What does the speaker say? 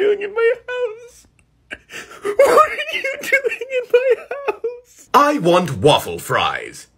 doing in my house? What are you doing in my house? I want waffle fries.